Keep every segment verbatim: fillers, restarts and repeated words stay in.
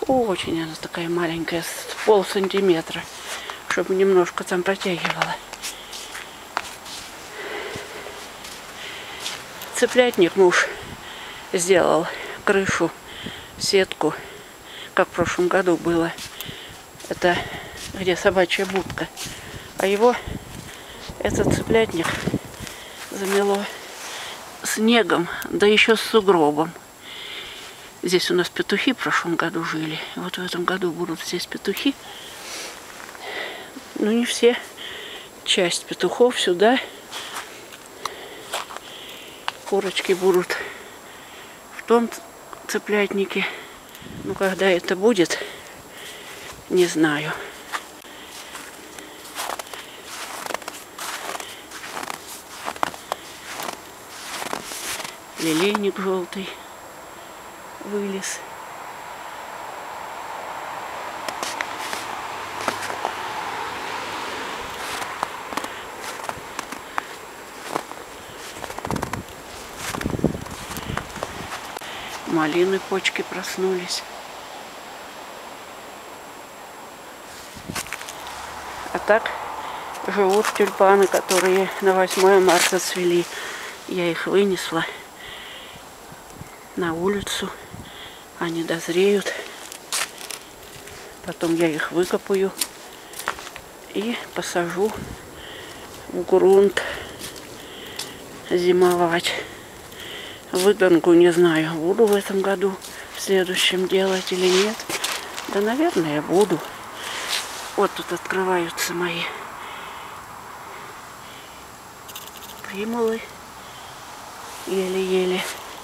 Очень она такая маленькая, с пол сантиметра, чтобы немножко там протягивала. Цыплятник муж сделал, крышу, сетку, как в прошлом году было. Это где собачья будка. А его, этот цыплятник, замело снегом, да еще с сугробом. Здесь у нас петухи в прошлом году жили. Вот в этом году будут здесь петухи. Ну, не все. Часть петухов сюда. Курочки будут в том цыплятнике. Ну, когда это будет, не знаю. Лилейник желтый вылез. Малины, почки проснулись. А так живут тюльпаны, которые на восьмое марта цвели. Я их вынесла на улицу. Они дозреют. Потом я их выкопаю и посажу в грунт зимовать. Выгонку не знаю, буду в этом году, в следующем делать или нет. Да, наверное, буду. Вот тут открываются мои примулы. Еле-еле.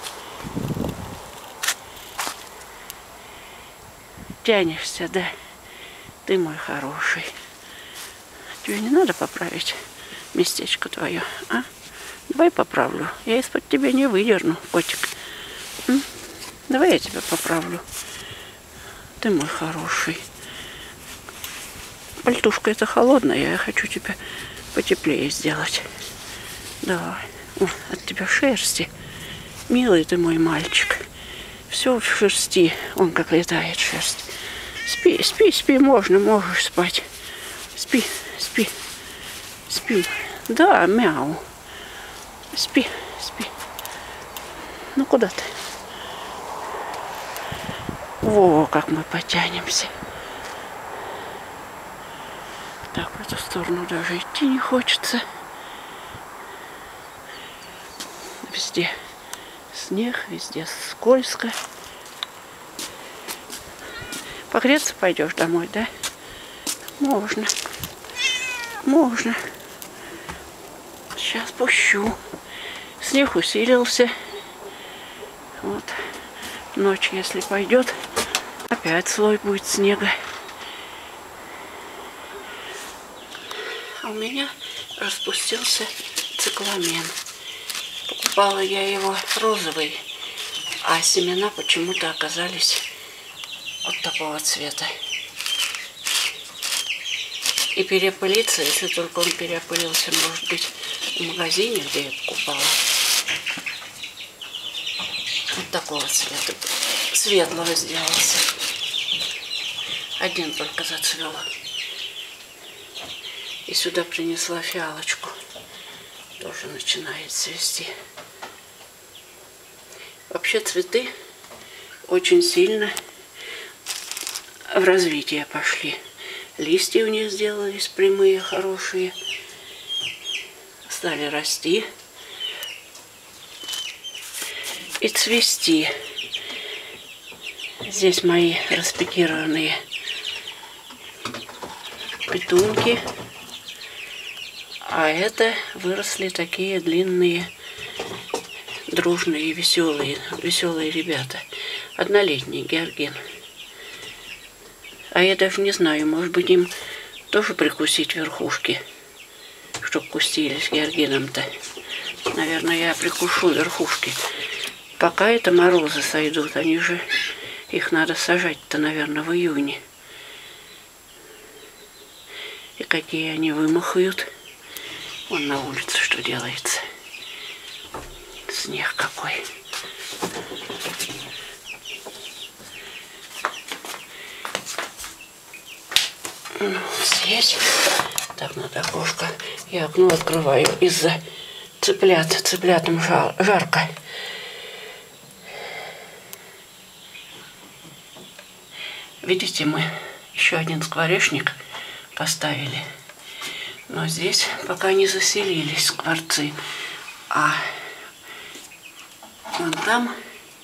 Тянешься, да? Ты мой хороший. Тебе не надо поправить местечко твое, а? Давай поправлю. Я из-под тебя не выдерну, котик. М? Давай я тебя поправлю. Ты мой хороший. Пальтушка это холодная, я хочу тебя потеплее сделать. Давай. О, от тебя шерсти. Милый ты мой мальчик. Все в шерсти. Он как летает шерсть. Спи, спи, спи, можно, можешь спать. Спи, спи, спи. Да, мяу. Спи, спи. Ну куда ты? Во, как мы потянемся. Так, в эту сторону даже идти не хочется. Везде снег, везде скользко. Погреться пойдешь домой, да? Можно. Можно. Сейчас пущу. Снег усилился. Вот. Ночь, если пойдет, опять слой будет снега. А у меня распустился цикламен. Покупала я его розовый, а семена почему-то оказались вот такого цвета. И переопылиться, если только он переопылился, может быть, в магазине, где я покупала. Вот такого цвета. Светлого сделался. Один только зацвел. И сюда принесла фиалочку. Тоже начинает цвести. Вообще цветы очень сильно в развитие пошли. Листья у них сделались прямые, хорошие. Стали расти и цвести. Здесь мои распикированные петунки. А это выросли такие длинные, дружные, веселые, веселые ребята. Однолетний георгин. А я даже не знаю, может быть, им тоже прикусить верхушки, чтобы кустились георгином-то. Наверное, я прикушу верхушки. Пока это морозы сойдут, они же, их надо сажать-то, наверное, в июне. И какие они вымахают. Вон на улице что делается. Снег какой. Ну, здесь. Так, надо окошко. Я окно открываю из-за цыплят. Цыплятам жар, жарко. Видите, мы еще один скворечник поставили. Но здесь пока не заселились скворцы. А вон там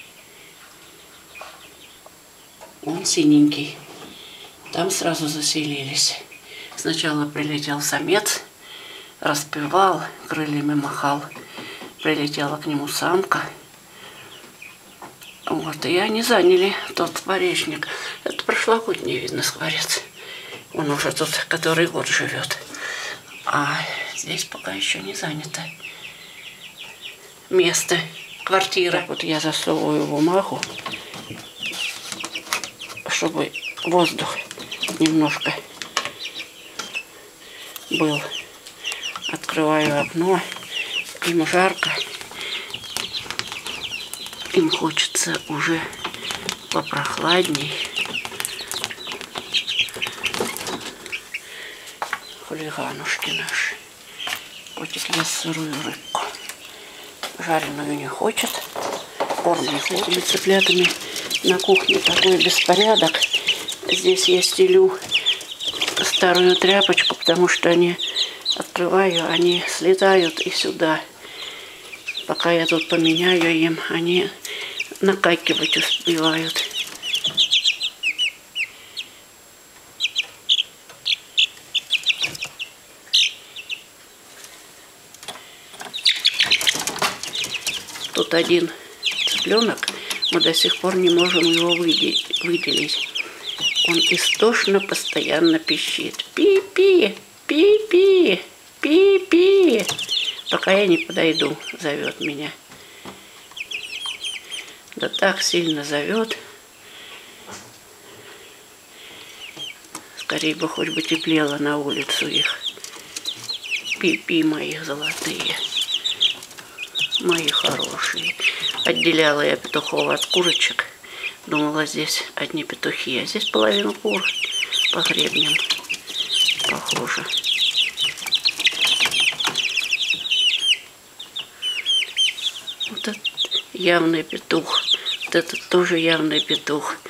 он синенький. Там сразу заселились. Сначала прилетел самец, распевал, крыльями махал. Прилетела к нему самка. Вот, и они заняли тот скворечник. Это прошлогодний, видно, скворец. Он уже тут который год живет. А здесь пока еще не занято место, квартира. Вот я засовываю бумагу, чтобы воздух немножко был. Открываю окно, им жарко, им хочется уже попрохладней. Хулиганушки наши. Котик ест сырую рыбку. Жареную не хочет. Корм не хочет. Цыплятами на кухне такой беспорядок. Здесь я стелю старую тряпочку, потому что они, открываю, они слетают и сюда. Пока я тут поменяю им, они накакивать успевают. Тут один цыпленок, мы до сих пор не можем его выделить. Он истошно постоянно пищит. Пи-пи, пи-пи, пи-пи. Пока я не подойду, зовет меня. Да так сильно зовет. Скорее бы хоть бы теплело на улицу их. Пи-пи мои золотые. Мои хорошие. Отделяла я петухов от курочек. Думала, здесь одни петухи, а здесь половина кур по гребням. Похоже. Вот этот явный петух. Вот этот тоже явный петух.